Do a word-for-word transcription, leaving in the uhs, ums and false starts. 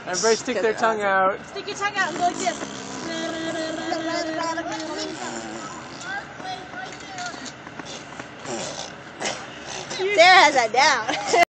Everybody stick their tongue out. Stick your tongue out and go like this. Sarah has that down.